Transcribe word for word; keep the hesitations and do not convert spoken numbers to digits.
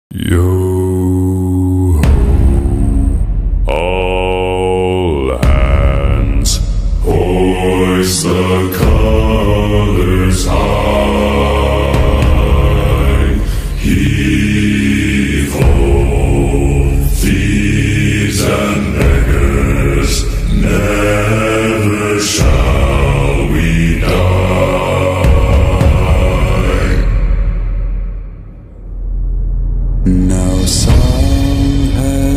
Yo ho, all hands, hoist the colors high.